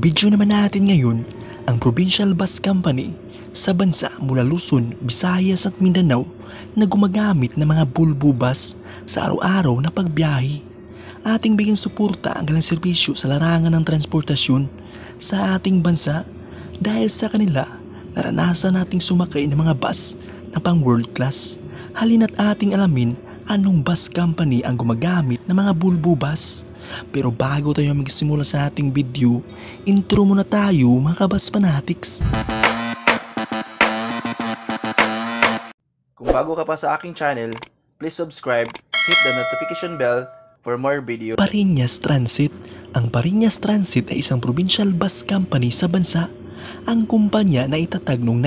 Video naman natin ngayon ang Provincial Bus Company sa bansa mula Luzon, Visayas at Mindanao na gumagamit ng mga Volvo bus sa araw-araw na pagbiyahe. Ating bigyan suporta ang kanilang serbisyo sa larangan ng transportasyon sa ating bansa dahil sa kanila naranasan nating sumakay ng mga bus na pang world class. Halina't ating alamin anong bus company ang gumagamit ng mga Volvo bus. Pero bago tayo magsimula sa ating video, intro muna tayo mga kabus fanatics. Kung bago ka pa sa aking channel, please subscribe, hit the notification bell for more video. Parinas Transit. Ang Parinas Transit ay isang provincial bus company sa bansa. Ang kumpanya na itatag noong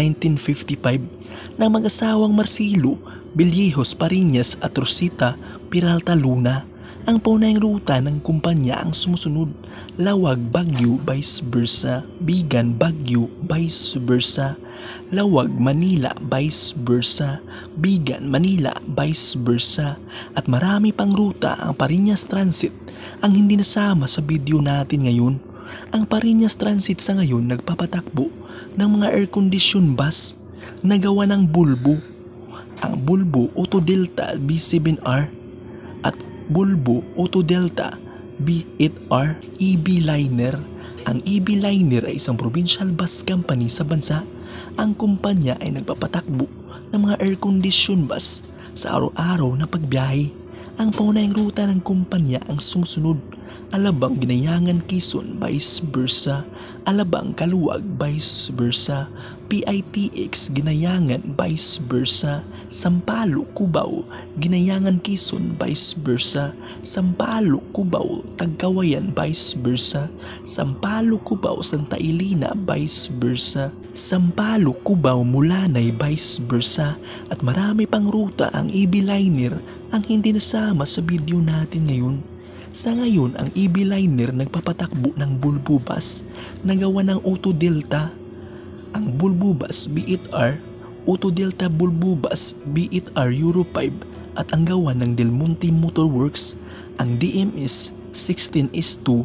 1955 ng mag-asawang Marcelo Villejos Parinas at Rosita Peralta Luna. Ang paunahing ruta ng kumpanya ang sumusunod: Lawag Baguio vice versa, Bigan Baguio vice versa, Lawag Manila vice versa, Bigan Manila vice versa, at marami pang ruta ang Parinas Transit ang hindi nasama sa video natin ngayon. Ang Parinas Transit sa ngayon nagpapatakbo ng mga air-conditioned bus na gawa ng Volvo. Ang Volvo Auto Delta B7R at Volvo Auto Delta B8R EB Liner. Ang EB Liner ay isang provincial bus company sa bansa. Ang kumpanya ay nagpapatakbo ng mga air-conditioned bus sa araw-araw na pagbiyahe. Ang paunahing ruta ng kumpanya ang sumusunod: Alabang Ginayangan Quezon vice versa, Alabang Kaluwag vice versa, PITX Ginayangan vice versa, Sampaloc Cubao Ginayangan Quezon vice versa, Sampaloc Cubao Tagkawayan vice versa, Sampaloc Cubao Santa Elena vice versa, Sampaloc Cubao Mulanay vice versa, at marami pang ruta ang EB Liner ang hindi nasama sa video natin ngayon. Sa ngayon, ang EB Liner nagpapatakbo ng Volvo bus na gawa ng Auto Delta. Ang Volvo bus B8R, Auto Delta Volvo bus B8R Euro 5 at ang gawa ng Del Monte Motor Works, ang DMS 16S2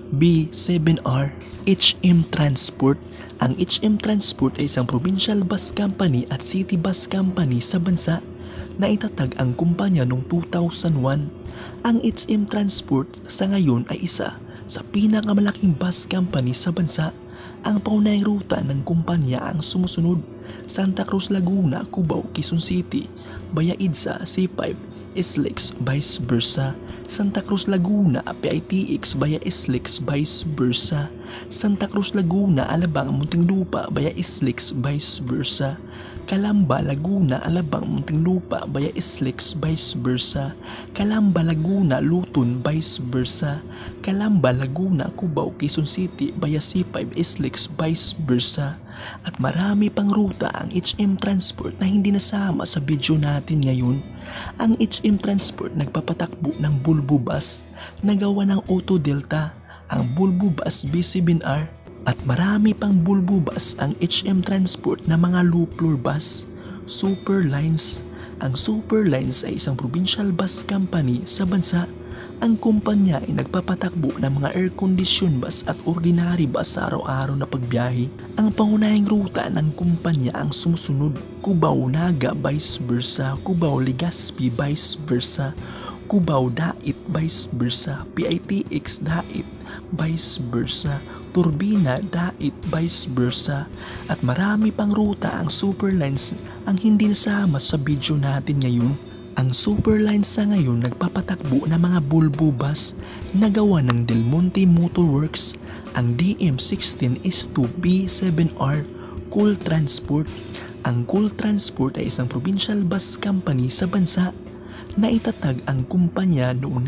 B7R. HM Transport. Ang HM Transport ay isang provincial bus company at city bus company sa bansa na itatag ang kumpanya noong 2001. Ang HM Transport sa ngayon ay isa sa pinakamalaking bus company sa bansa. Ang paunahing ruta ng kumpanya ang sumusunod: Santa Cruz Laguna Cubao Quezon City via EDSA C5 SLEX vice versa, Santa Cruz Laguna PITX via SLEX vice versa, Santa Cruz Laguna Alabang Muntinlupa via SLEX vice versa, Calamba Laguna Alabang Muntinlupa via SLEX vice versa, Calamba Laguna Luton vice versa, Calamba Laguna Cubao Quezon City via C5 SLEX vice versa. At marami pang ruta ang HM Transport na hindi nasama sa video natin ngayon. Ang HM Transport nagpapatakbo ng Volvo bus na gawa ng Auto Delta, ang Volvo bus B7R, at marami pang Volvo bus ang HM Transport na mga low floor bus. Super Lines. Ang Super Lines ay isang provincial bus company sa bansa. Ang kumpanya ay nagpapatakbo ng mga air-conditioned bus at ordinary bus sa araw-araw na pagbiyahe. Ang pangunahing ruta ng kumpanya ang sumusunod: Cubao Naga vice versa, Cubao Legazpi vice versa, Cubao Dait vice versa, PITX Dait vice versa, Turbina Dait vice versa, at marami pang ruta ang Super Lines ang hindi nasama sa video natin ngayon. Ang Super Lines sa ngayon nagpapatakbo ng mga Volvo bus na gawa ng Del Monte Motor Works, ang DM16S2 B7R Cool Transport. Ang Cool Transport ay isang provincial bus company sa bansa na itatag ang kumpanya noong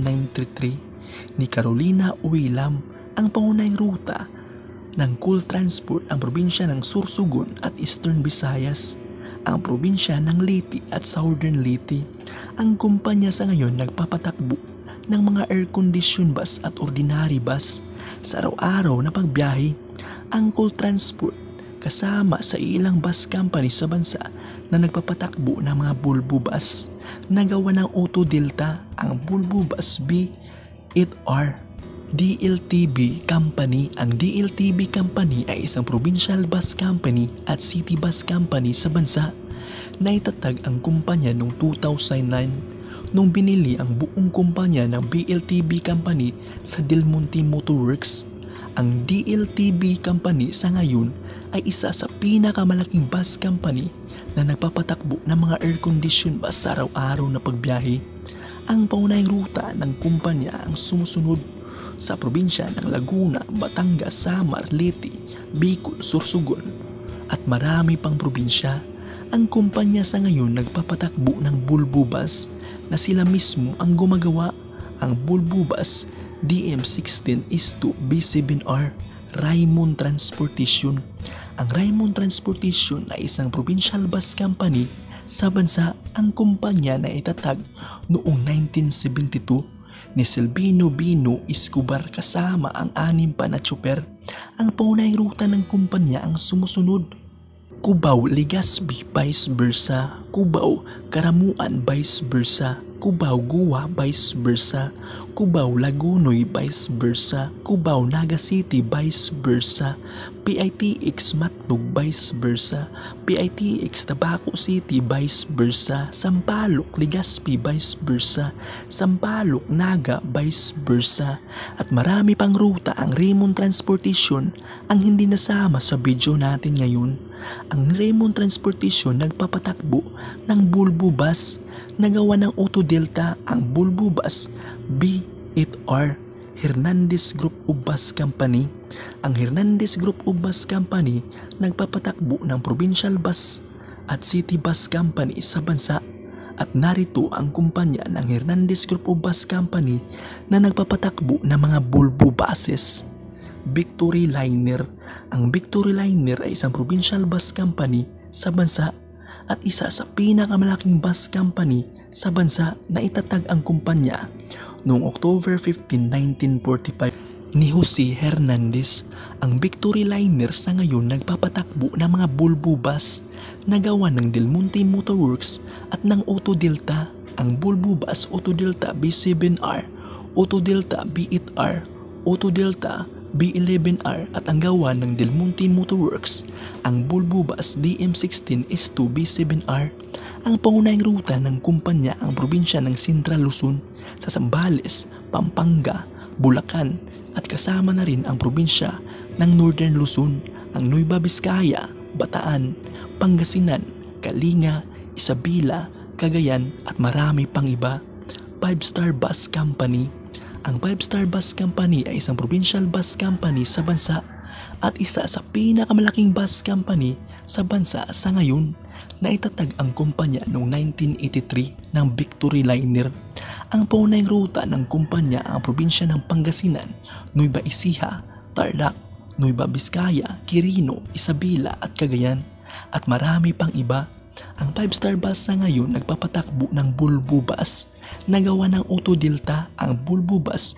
1993 ni Carolina Uilam. Ang pangunahing ruta ng Cool Transport ang probinsya ng Sorsogon at Eastern Visayas, ang probinsya ng Leyte at Southern Leyte. Ang kumpanya sa ngayon nagpapatakbo ng mga air-conditioned bus at ordinary bus sa araw-araw na pagbiyahe. Ang Cool Transport kasama sa ilang bus company sa bansa na nagpapatakbo ng mga Volvo bus na gawa ng Auto Delta, ang Volvo bus B8R DLTB Company. Ang DLTB Company ay isang provincial bus company at city bus company sa bansa. Naitatag ang kumpanya noong 2009 nung binili ang buong kumpanya ng BLTB Company sa Del Monte Motor Works. Ang DLTB Company sa ngayon ay isa sa pinakamalaking bus company na nagpapatakbo ng mga air-conditioned bus sa araw-araw na pagbiyahe. Ang paunahing ruta ng kumpanya ang sumusunod sa probinsya ng Laguna, Batangas, Samar, Leyte, Bicol, Sorsogon at marami pang probinsya. Ang kumpanya sa ngayon nagpapatakbo ng Volvo bus na sila mismo ang gumagawa. Ang Volvo bus DM16 B7R Raymond Transportation. Ang Raymond Transportation ay isang provincial bus company sa bansa. Ang kumpanya na itatag noong 1972 ni Silvino Bino Escobar kasama ang 6 pa na tsuper. Ang paunahing ruta ng kumpanya ang sumusunod: Cubao, Legazpi, vice versa; Cubao, Karamuan, vice versa; Cubao, Guwa, vice versa; Cubao, Lagunoy, vice versa; Cubao, Naga City, vice versa; PITX Matnog, vice versa; PITX Tabaco City, vice versa; Sampaloc, Legazpi, vice versa; Sampaloc, Naga, vice versa. At marami pang ruta ang Raymond Transportation ang hindi nasama sa video natin ngayon. Ang Raymond Transportation nagpapatakbo ng Volvo bus na gawa ng Auto Delta. Ang Volvo bus B8R Hernandez Group of Bus Company. Ang Hernandez Group of Bus Company nagpapatakbo ng provincial bus at city bus company sa bansa. At narito ang kumpanya ng Hernandez Group of Bus Company na nagpapatakbo ng mga Volvo buses. Victory Liner. Ang Victory Liner ay isang provincial bus company sa bansa at isa sa pinakamalaking bus company sa bansa na itatag ang kumpanya noong October 15, 1945 ni Jose Hernandez. Ang Victory Liner sa ngayon nagpapatakbo ng mga Volvo bus na gawa ng Del Monte Motor Works at ng Auto Delta. Ang Volvo bus Auto Delta B7R, Auto Delta B8R, Auto Delta B11R at ang gawa ng Del Monte Motor Works, ang Volvo bus DM16 S2 B7R. Ang pangunahing ruta ng kumpanya ang probinsya ng Central Luzon sa Zambales, Pampanga, Bulacan at kasama na rin ang probinsya ng Northern Luzon, ang Nueva Vizcaya, Bataan, Pangasinan, Kalinga, Isabela, Cagayan at marami pang iba. 5-Star Bus Company. Ang 5-Star Bus Company ay isang provincial bus company sa bansa at isa sa pinakamalaking bus company sa bansa sa ngayon. Naitatag ang kumpanya noong 1983 ng Victory Liner. Ang paunahing ruta ng kumpanya ang probinsya ng Pangasinan, Nueva Ecija, Tarlac, Nueva Vizcaya, Quirino, Isabela at Cagayan at marami pang iba. Ang 5-Star Bus sa ngayon nagpapatakbo ng Volvo bus na gawa ng Auto Delta. Ang Volvo bus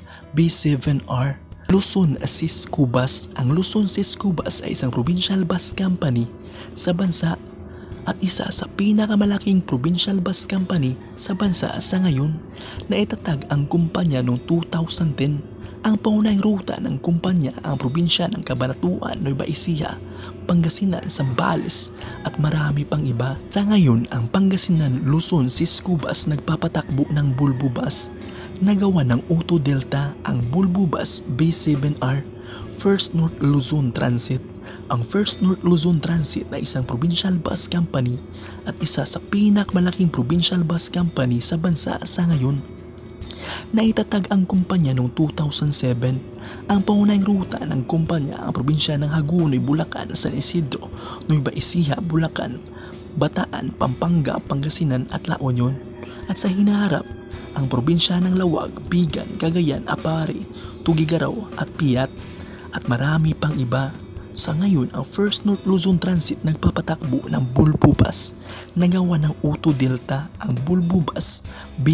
B7R. Luzon Cisco Bus. Ang Luzon Cisco Bus ay isang provincial bus company sa bansa at isa sa pinakamalaking provincial bus company sa bansa sa ngayon. Naitatag ang kumpanya noong 2010. Ang paunahing ruta ng kumpanya ang probinsya ng Cabanatuan, Nueva Ecija, Pangasinan, Zambales at marami pang iba. Sa ngayon, ang Pangasinan Luzon Cisco Bus nagpapatakbo ng Volvo bus na gawa ng Auto Delta. Ang Volvo bus B7R. First North Luzon Transit. Ang First North Luzon Transit ay isang provincial bus company at isa sa pinakamalaking provincial bus company sa bansa sa ngayon. Naitatag ang kumpanya noong 2007. Ang pangunahing ruta ng kumpanya ang probinsya ng Hagonoy, Bulacan, San Isidro, Nueva Ecija, Bulacan, Bataan, Pampanga, Pangasinan at La Union. At sa hinaharap, ang probinsya ng Lawag, Bigan, Cagayan, Apare, Tugigaraw at Piat at marami pang iba. Sa ngayon, ang First North Luzon Transit nagpapatakbo ng Volvo bus na gawa ng Auto Delta. Ang Volvo bus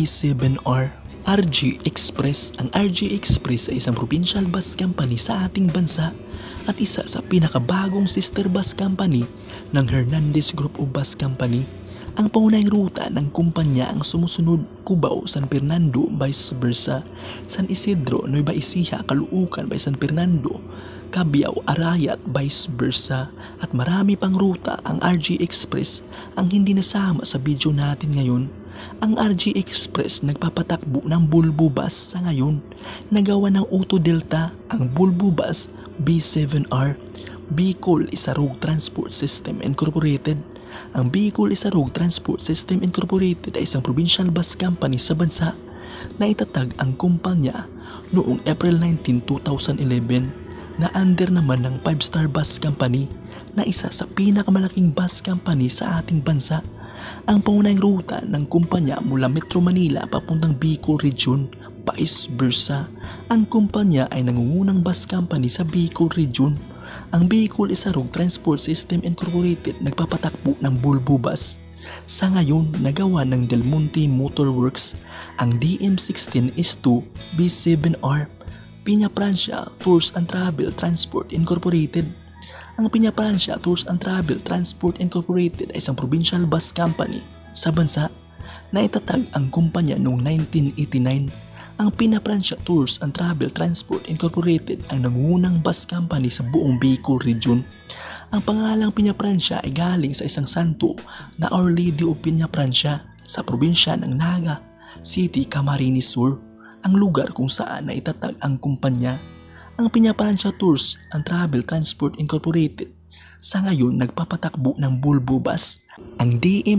B7R. RG Express. Ang RG Express ay isang provincial bus company sa ating bansa at isa sa pinakabagong sister bus company ng Hernandez Group of Bus Company. Ang pangunahing ruta ng kumpanya ang sumusunod: Cubao, San Fernando, vice versa, San Isidro, Nueva Ecija, Caloocan by San Fernando, Cabiao, Arayat, vice versa, at marami pang ruta. Ang RG Express ang hindi nasama sa video natin ngayon. Ang RG Express nagpapatakbo ng Bulbo Bus sa ngayon. Nagawa ng Auto Delta ang Bulbo Bus B7R. Bicol Isarog Transport System Incorporated. Ang Bicol Isarog Transport System Incorporated ay isang provincial bus company sa bansa na itatag ang kumpanya noong April 19, 2011 na under naman ng 5-Star Bus Company na isa sa pinakamalaking bus company sa ating bansa. Ang pangunahing ruta ng kumpanya mula Metro Manila papuntang Bicol Region, vice versa. Ang kumpanya ay nangungunang bus company sa Bicol Region. Ang Bicol Isarog Transport System Incorporated nagpapatakbo ng Bulbo Bus. Sa ngayon, nagawa ng Del Monte Motor Works ang DM16S2 B7R. Piña Francia Tours and Travel Transport Incorporated. Ang Piña Francia Tours and Travel Transport Incorporated ay isang provincial bus company sa bansa na itatag ang kumpanya noong 1989. Ang Piña Francia Tours and Travel Transport Incorporated ang nangungunang bus company sa buong Bicol Region. Ang pangalang Piña Francia ay galing sa isang santo na Our Lady of Piña Francia sa probinsya ng Naga City, Camarines Sur, ang lugar kung saan na itatag ang kumpanya. Ang Piña Francia Tours and Travel Transport Incorporated sa ngayon nagpapatakbo ng Bulbo Bus. Ang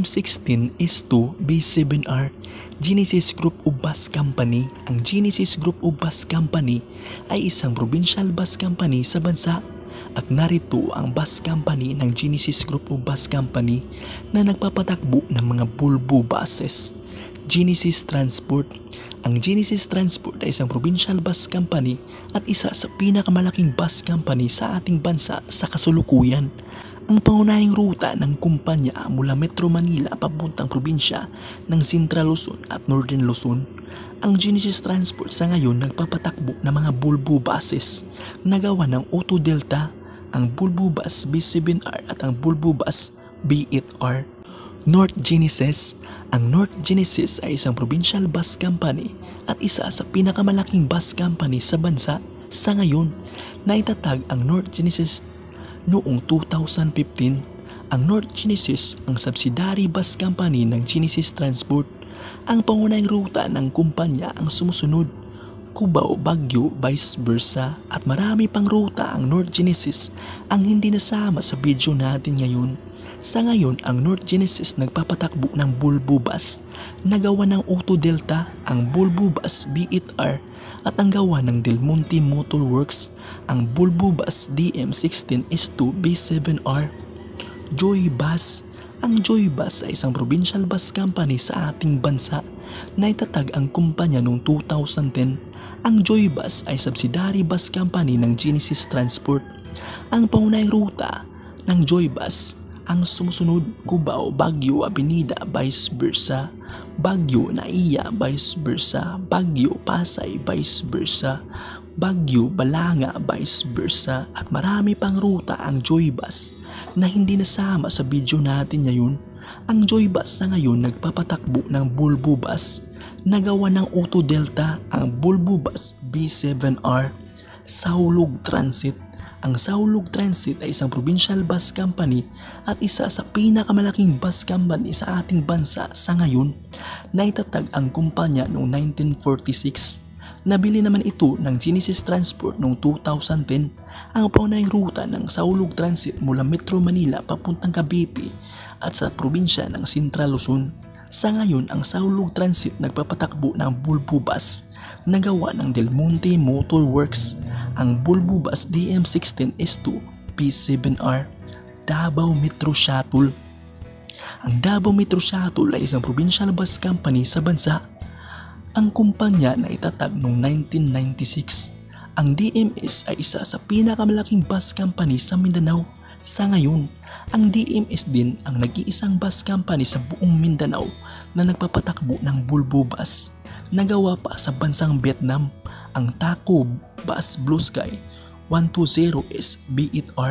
DM16S2 B7R Genesis Group of Bus Company. Ang Genesis Group of Bus Company ay isang provincial bus company sa bansa at narito ang bus company ng Genesis Group of Bus Company na nagpapatakbo ng mga Bulbo buses. Genesis Transport. Ang Genesis Transport ay isang provincial bus company at isa sa pinakamalaking bus company sa ating bansa sa kasulukuyan. Ang pangunahing ruta ng kumpanya mula Metro Manila papuntang probinsya ng Central Luzon at Northern Luzon. Ang Genesis Transport sa ngayon nagpapatakbo ng mga Bulbo buses na gawa ng Auto Delta, ang Bulbo Bus B7R at ang Bulbo Bus B8R. North Genesis. Ang North Genesis ay isang provincial bus company at isa sa pinakamalaking bus company sa bansa. Sa ngayon, naitatag ang North Genesis noong 2015. Ang North Genesis ang subsidiary bus company ng Genesis Transport. Ang pangunahing ruta ng kumpanya ang sumusunod: Cubao, Baguio, vice versa, at marami pang ruta ang North Genesis ang hindi nasama sa video natin ngayon. Sa ngayon, ang North Genesis nagpapatakbo ng Bulbo Bus na gawa ng Auto Delta, ang Bulbo Bus B8R at ang gawa ng Del Monte Motor Works, ang Bulbo Bus DM16S2 B7R. Joy Bus. Ang Joy Bus ay isang provincial bus company sa ating bansa na itatag ang kumpanya noong 2010. Ang Joy Bus ay subsidiary bus company ng Genesis Transport. Ang pangunahing ruta ng Joy Bus ang sumusunod: Cubao, Baguio, Avenida, vice versa, Baguio, Naiya, vice versa, Baguio, Pasay, vice versa, Baguio, Balanga, vice versa, at marami pang ruta ang Joy Bus na hindi nasama sa video natin ngayon. Ang Joy Bus sa ngayon nagpapatakbo ng Bulbo Bus na gawa ng Auto Delta, ang Bulbo Bus B7R. Saulog Transit. Ang Saulog Transit ay isang provincial bus company at isa sa pinakamalaking bus company sa ating bansa sa ngayon. Naitatag ang kumpanya noong 1946. Nabili naman ito ng Genesis Transport noong 2010. Ang paunahing ruta ng Saulog Transit mula Metro Manila papuntang Cavite at sa probinsya ng Central Luzon. Sa ngayon, ang Saulog Transit nagpapatakbo ng Bulbo Bus na gawa ng Del Monte Motor Works, ang Bulbo Bus DM16S2 P7R. Davao Metro Shuttle. Ang Davao Metro Shuttle ay isang provincial bus company sa bansa. Ang kumpanya na itatag noong 1996. Ang DMS ay isa sa pinakamalaking bus company sa Mindanao. Sa ngayon, ang DMS din ang nag-iisang bus company sa buong Mindanao na nagpapatakbo ng Bulbo Bus. Nagawa pa sa bansang Vietnam, ang Taco Bus Blue Sky 120S B8R.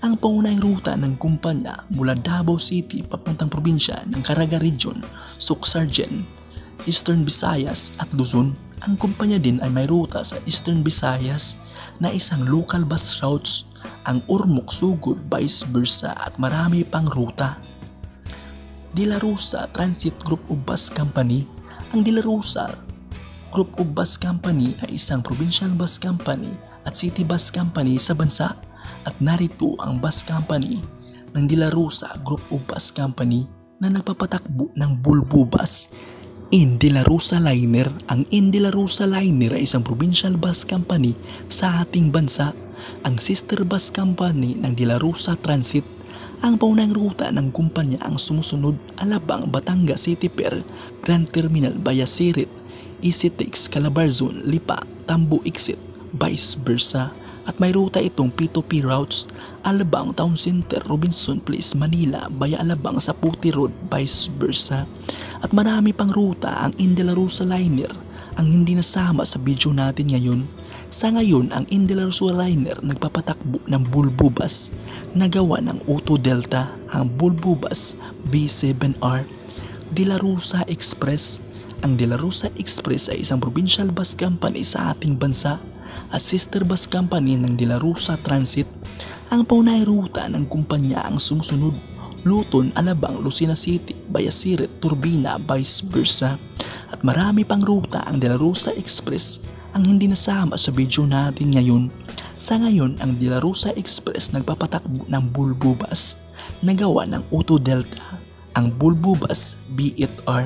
ang pangunahing ruta ng kumpanya mula Davao City papuntang probinsya ng Caraga Region, Suksargen, Eastern Visayas at Luzon. Ang kumpanya din ay may ruta sa Eastern Visayas na isang local bus routes, ang Ormoc Sugod, vice versa at marami pang ruta. De La Rosa Transit Group of Bus Company. Ang De La Rosa Group of Bus Company ay isang provincial bus company at city bus company sa bansa, at narito ang bus company ng De La Rosa Group of Bus Company na nagpapatakbo ng Bulbu Bus. In De La Rosa Liner. Ang In De La Rosa Liner ay isang provincial bus company sa ating bansa, ang sister bus company ng De La Rosa Transit. Ang paunang ruta ng kumpanya ang sumusunod: Alabang, Batangas City Pier, Grand Terminal, Bayasirit, EasyTex, Calabarzon, Lipa, Tambo Exit, vice versa. At may ruta itong P2P routes: Alabang Town Center, Robinson Place, Manila, Baya Alabang, Saputi Road, vice versa. At marami pang ruta ang In De La Rosa Liner ang hindi nasama sa video natin ngayon. Sa ngayon, ang In De La Rosa Liner nagpapatakbo ng Bulbu Bus na gawa ng Auto Delta, ang Bulbu Bus B7R. De La Rosa Express. Ang De La Rosa Express ay isang provincial bus company sa ating bansa at sister bus company ng De La Rosa Transit. Ang paunahing ruta ng kumpanya ang sumusunod: Luton, Alabang, Lucena City, Bayasirit, Turbina, vice versa. At marami pang ruta ang De La Rosa Express ang hindi nasama sa video natin ngayon. Sa ngayon, ang De La Rosa Express nagpapatakbo ng Bulbu Bus na gawa ng Auto Delta, ang Bulbu Bus B8R.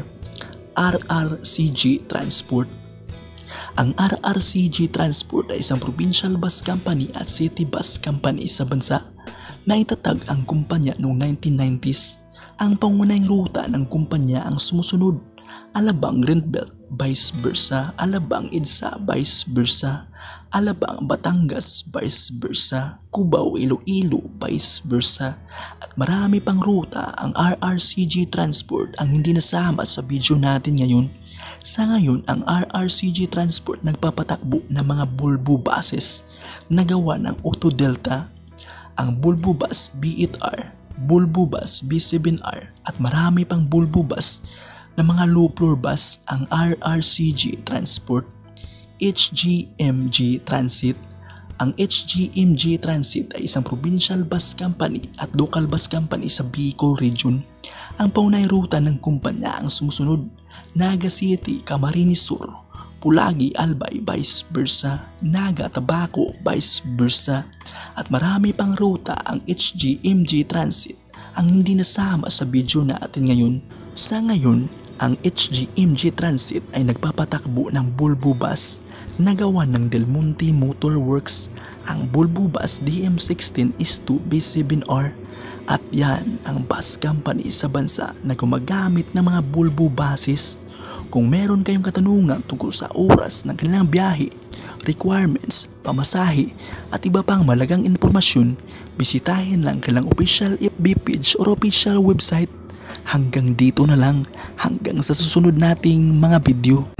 RRCG Transport. Ang RRCG Transport ay isang provincial bus company at city bus company sa bansa. Naitatag ang kumpanya noong 1990s. Ang pangunahing ruta ng kumpanya ang sumusunod: Alabang Greenbelt, vice versa, Alabang EDSA, vice versa, Alabang Batangas, vice versa, Cubao Iloilo, vice versa. At marami pang ruta ang RRCG Transport ang hindi nasama sa video natin ngayon. Sa ngayon, ang RRCG Transport nagpapatakbo ng mga Bulbu buses na gawa ng Auto Delta, ang Bulbu Bus B8R, Bulbu Bus B7R at marami pang Bulbu Bus na mga low floor bus ang RRCG Transport. HGMG Transit. Ang HGMG Transit ay isang provincial bus company at local bus company sa Bicol Region. Ang paunahing ruta ng kumpanya ang sumusunod: Naga City, Camarines Sur, Pulagi, Albay, vice versa, Naga, Tabaco, vice versa. At marami pang ruta ang HGMG Transit ang hindi nasama sa video natin ngayon. Sa ngayon, ang HGMG Transit ay nagpapatakbo ng Bulbu Bus na gawa ng Del Monte Motor Works, ang Bulbu Bus DM16-2 B7R. At yan ang bus company sa bansa na gumagamit ng mga Bulbu buses. Kung meron kayong katanungan tungkol sa oras ng kanilang biyahe, requirements, pamasahe at iba pang malagang impormasyon, bisitahin lang kanilang official FB page or official website. Hanggang dito na lang, hanggang sa susunod nating mga video.